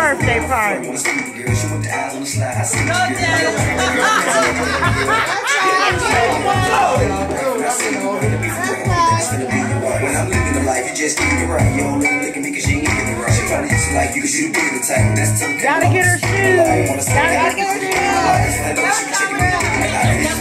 birthday party. When I'm living the life, you just keep it right. You don't look at me cause you ain't getting it right. She probably just like you cause you be the type. That's Gotta get her shoes. Gotta get her shoes.